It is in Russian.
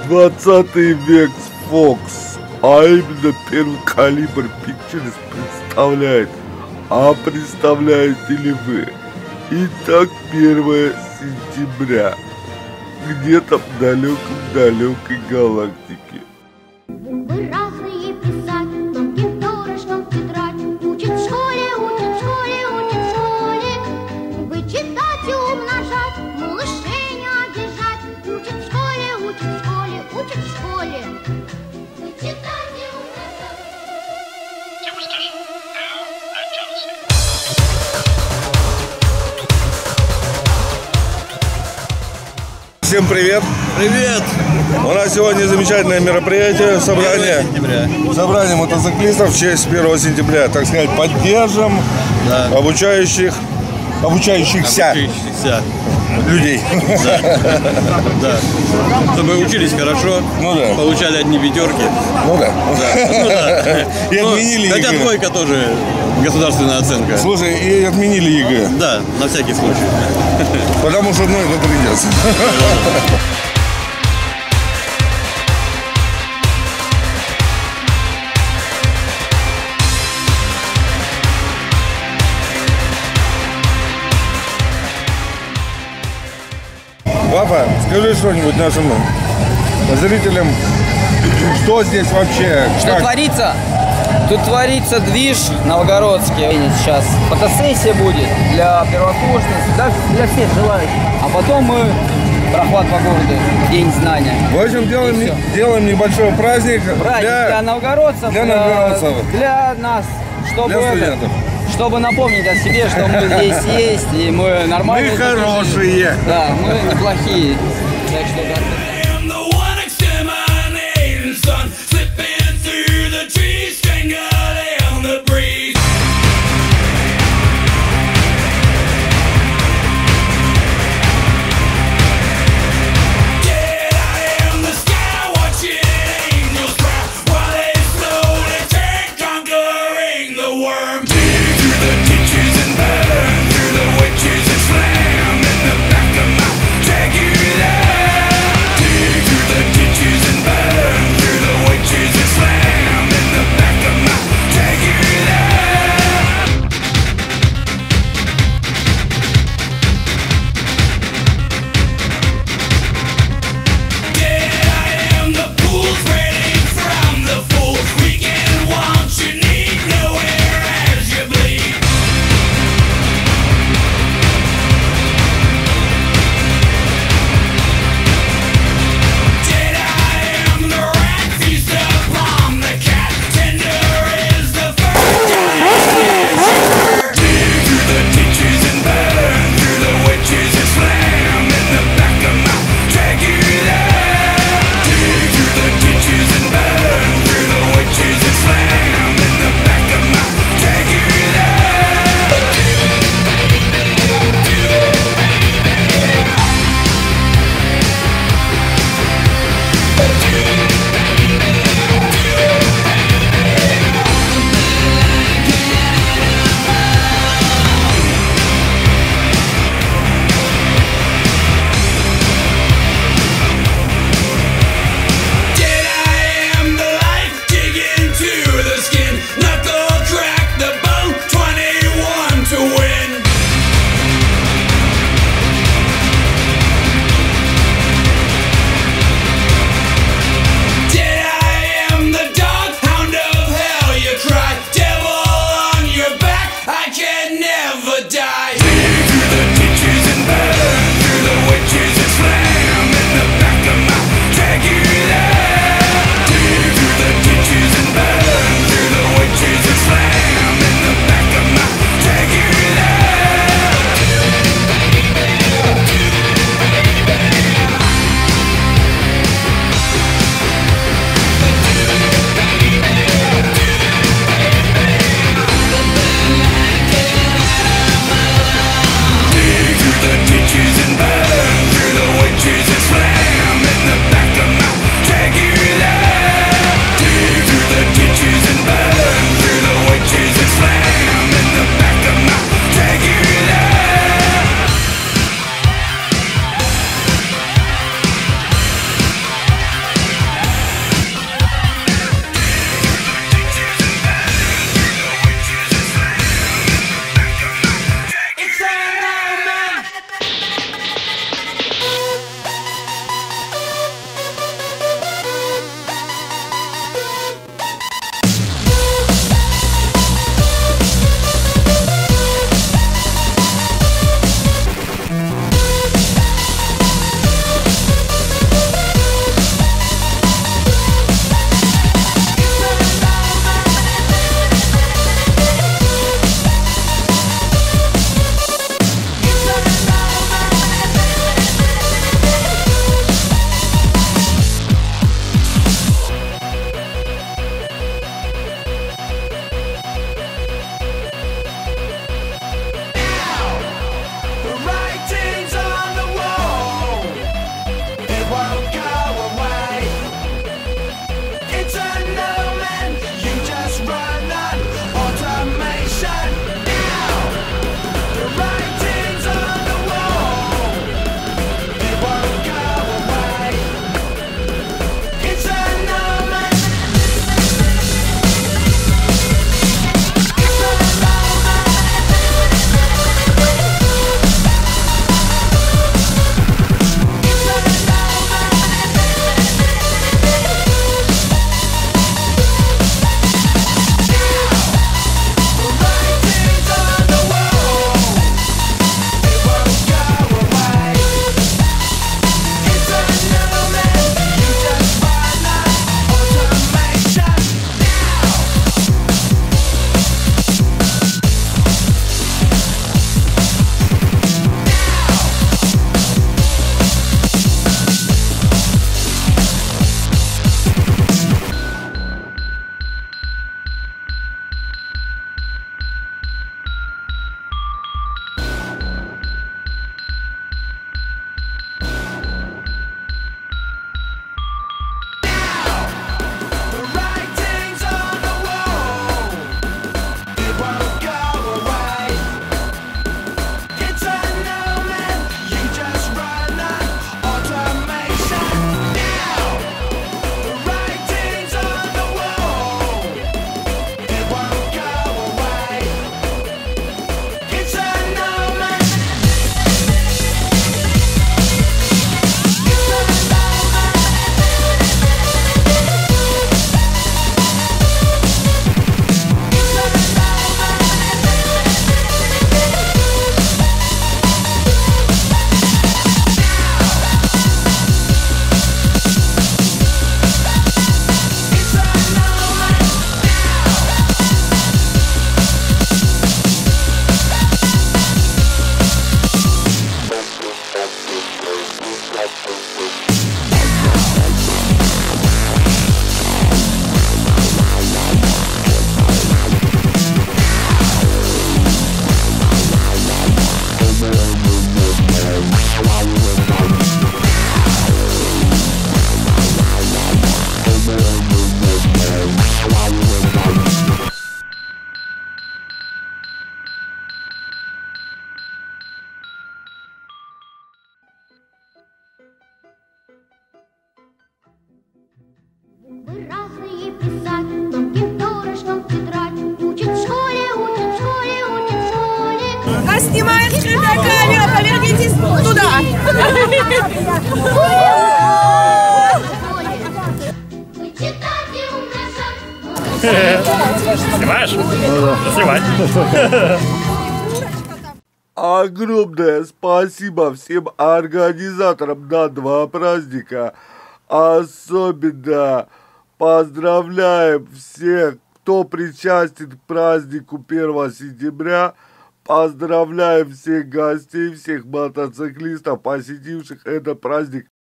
20 век Fox, а именно первый калибр Pictures представляет. А представляете ли вы? Итак, 1 сентября. Где-то в далекой галактике. Буквы разные писать, тонким перышком тетрадь. Учат в школе, учат в школе, учат в школе. Вычитать и умножать, малышей не обижать. Учат в школе, учат в школе, учат в школе. Вычитать и умножать. Всем привет! Привет! У нас сегодня замечательное мероприятие, собрание мотоциклистов в честь 1 сентября. Так сказать, поддержим обучающихся людей. Да. Чтобы учились хорошо, получали одни пятерки. И отменили ЕГЭ. Хотя двойка тоже государственная оценка. Слушай, и отменили ЕГЭ. Да, на всякий случай. Потому что одной это придется. Папа, скажи что-нибудь нашим зрителям, что здесь вообще? Что творится? Тут творится движ новгородский. Сейчас фотосессия будет для первокурсниц, даже для всех желающих. А потом мы проход по городу, День знания. В общем, делаем небольшой праздник. Для новгородцев. Для нас. Чтобы напомнить о себе, что мы здесь есть, и мы нормальные. Мы хорошие. Да, мы неплохие. Так что Вас снимает скрытая камера, повернитесь туда. Вычитать и умножать. Снимаешь? Снимать. Огромное спасибо всем организаторам данного праздника. Особенно поздравляем всех, кто причастен к празднику 1 сентября. Поздравляем всех гостей, всех мотоциклистов, посетивших этот праздник.